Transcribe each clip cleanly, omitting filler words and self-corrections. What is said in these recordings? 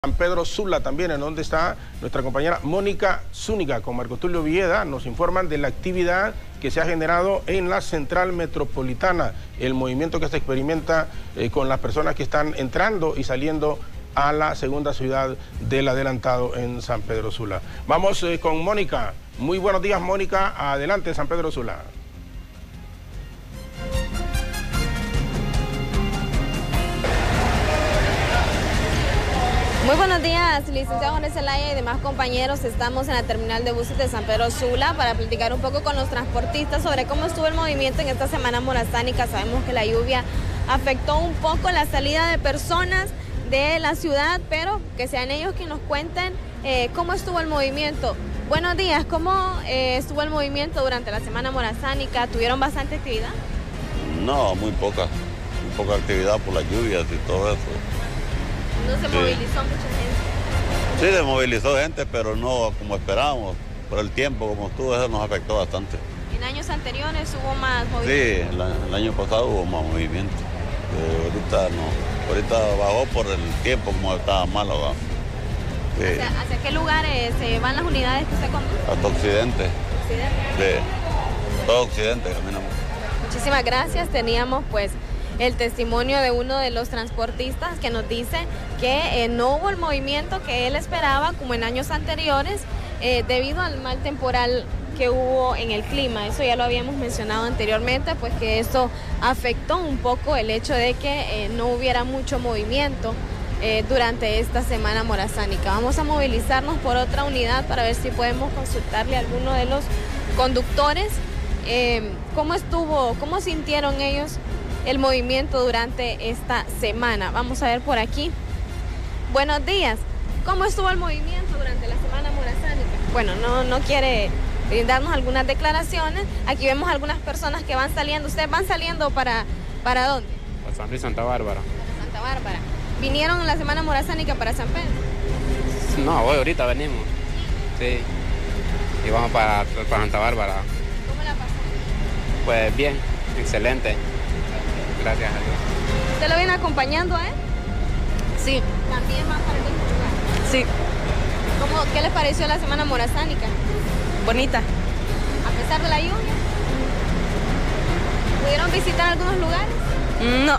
San Pedro Sula también, en donde está nuestra compañera Mónica Zúñiga con Marco Tulio Villeda. Nos informan de la actividad que se ha generado en la Central Metropolitana, el movimiento que se experimenta con las personas que están entrando y saliendo a la segunda ciudad del adelantado en San Pedro Sula. Vamos con Mónica. Muy buenos días, Mónica. Adelante, San Pedro Sula. Muy buenos días, licenciado Jorge Zelaya y demás compañeros. Estamos en la terminal de buses de San Pedro Sula para platicar un poco con los transportistas sobre cómo estuvo el movimiento en esta semana morazánica. Sabemos que la lluvia afectó un poco la salida de personas de la ciudad, pero que sean ellos quienes nos cuenten cómo estuvo el movimiento. Buenos días, ¿cómo estuvo el movimiento durante la semana morazánica? ¿Tuvieron bastante actividad? No, muy poca actividad por las lluvias y todo eso. ¿No se movilizó mucha gente? Sí, se movilizó gente, pero no como esperábamos. Por el tiempo como estuvo, eso nos afectó bastante. ¿En años anteriores hubo más movimiento? Sí, el año pasado hubo más movimiento. Ahorita no. Ahorita bajó por el tiempo, como estaba malo. Sí. ¿Hacia qué lugares van las unidades que usted conduce? Hasta Occidente. ¿Occidente? Sí, todo Occidente caminamos. Muchísimas gracias. Teníamos pues el testimonio de uno de los transportistas que nos dice que no hubo el movimiento que él esperaba como en años anteriores debido al mal temporal que hubo en el clima. Eso ya lo habíamos mencionado anteriormente, pues que eso afectó un poco el hecho de que no hubiera mucho movimiento durante esta semana morazánica. Vamos a movilizarnos por otra unidad para ver si podemos consultarle a alguno de los conductores cómo estuvo, cómo sintieron ellos el movimiento durante esta semana. Vamos a ver por aquí. Buenos días. ¿Cómo estuvo el movimiento durante la semana morazánica? Bueno, no quiere brindarnos algunas declaraciones. Aquí vemos algunas personas que van saliendo. ¿Ustedes van saliendo para dónde? Para San Luis, Santa Bárbara. Para Santa Bárbara. ¿Vinieron en la semana morazánica para San Pedro? No, hoy ahorita venimos. Sí. Y vamos para Santa Bárbara. ¿Cómo la pasaron? Pues bien, excelente. Gracias a Dios. ¿Usted lo viene acompañando a él? Sí. ¿También van para el mismo lugar? Sí. ¿Qué les pareció la semana morazánica? Bonita. A pesar de la lluvia. ¿Pudieron visitar algunos lugares? No.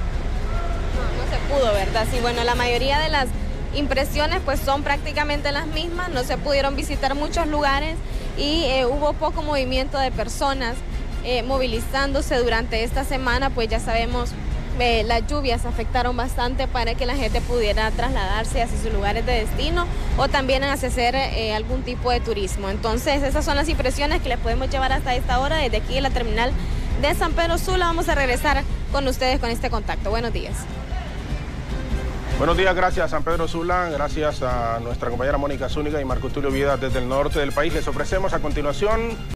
No se pudo, ¿verdad? Sí, bueno, la mayoría de las impresiones pues son prácticamente las mismas. No se pudieron visitar muchos lugares y hubo poco movimiento de personas movilizándose durante esta semana. Pues ya sabemos, las lluvias afectaron bastante para que la gente pudiera trasladarse hacia sus lugares de destino o también hacer algún tipo de turismo. Entonces esas son las impresiones que les podemos llevar hasta esta hora desde aquí en la terminal de San Pedro Sula. Vamos a regresar con ustedes con este contacto. Buenos días. Buenos días, gracias San Pedro Sula, gracias a nuestra compañera Mónica Zúñiga y Marco Tulio Villeda desde el norte del país. Les ofrecemos a continuación